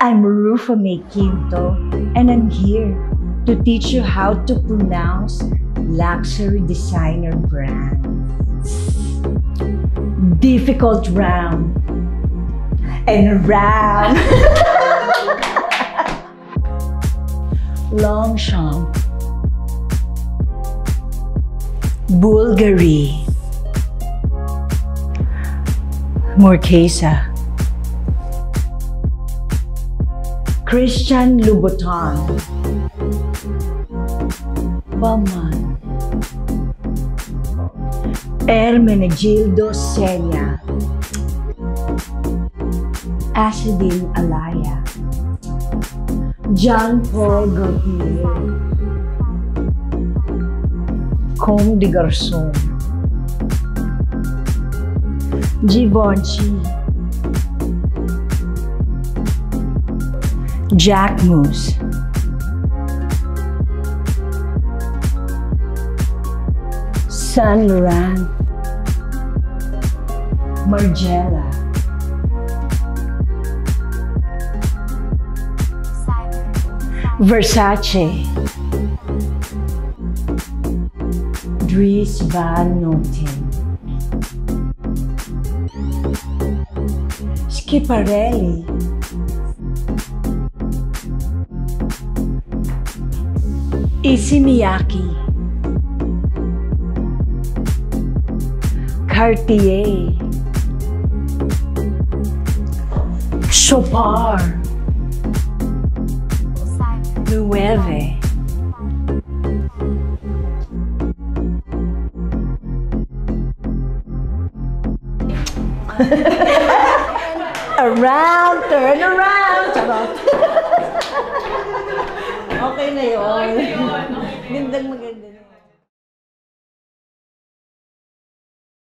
I'm Rufa Mae Quinto, and I'm here to teach you how to pronounce luxury designer brands. Difficult round and round. Longchamp, Bvlgari, Marchesa, Louboutin, Balmain, Ermenegildo Zegna, Azzedine Alaïa, Gaultier, COMME de GARÇONS, Givenchy, Jacquemus, Saint Laurent, Margiela, Versce, Dries van Noten, Schiaparelli, Issey Miyake, Cartier, Chopard, Leowe, around, turn around. Charot. Okay na yun. Magandang maganda na.